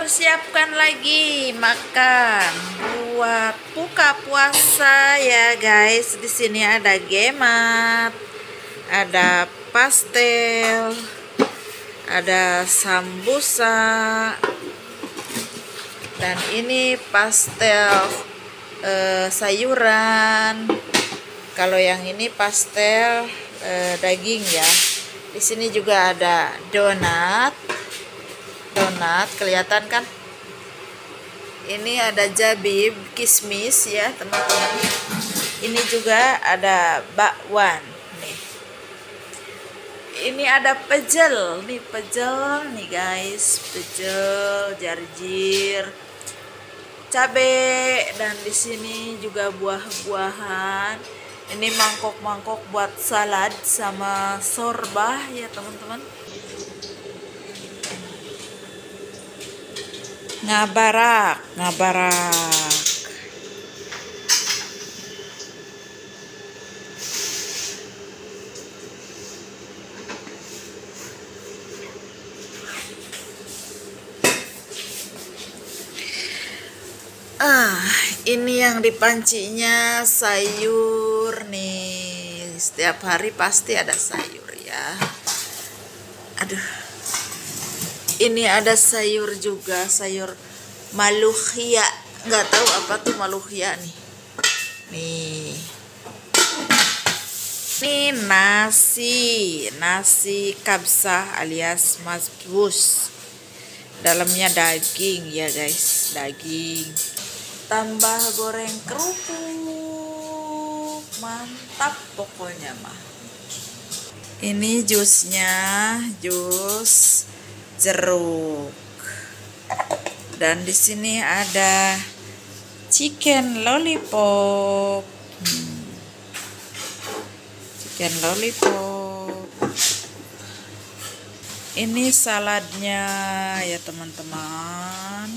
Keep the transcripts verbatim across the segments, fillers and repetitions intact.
mempersiapkan lagi makan buat buka puasa ya guys. Di sini ada gemat, ada pastel, ada sambusa, dan ini pastel eh, sayuran. Kalau yang ini pastel eh, daging ya. Di sini juga ada donat. Donat kelihatan kan? Ini ada zabib, kismis ya teman-teman. Ini juga ada bakwan nih. Ini ada pecel nih, pecel nih guys, pecel, jarjir, cabe, dan di sini juga buah-buahan. Ini mangkok-mangkok buat salad sama sorbah ya teman-teman. Ngabarak, ngabarak. Ah, ini yang dipancinya sayur nih. Setiap hari pasti ada sayur ya. Aduh. Ini ada sayur juga, sayur maluhia. Nggak tahu apa tuh maluhia nih. Nih. Ini nasi, nasi kabsah alias masbus. Dalamnya daging ya guys, daging. Tambah goreng kerupuk. Mantap pokoknya mah. Ini jusnya, jus jeruk. Dan di sini ada chicken lollipop. Hmm. Chicken lollipop. Ini saladnya ya teman-teman.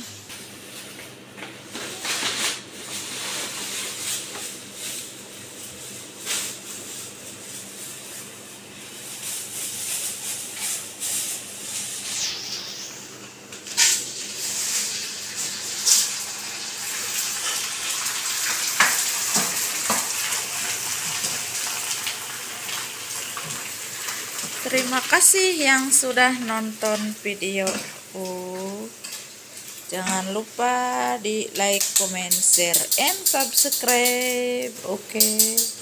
Terima kasih yang sudah nonton videoku. Jangan lupa di like, comment, share, and subscribe. Oke. Okay.